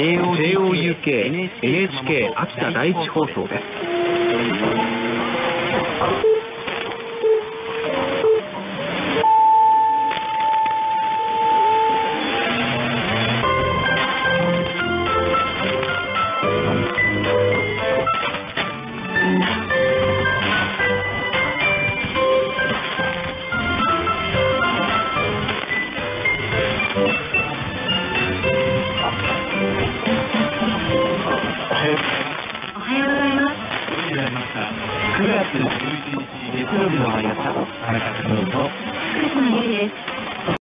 JOUK NHK 秋田第一放送です。 9月11日月曜日の毎朝、田中邦衛と福島由里です。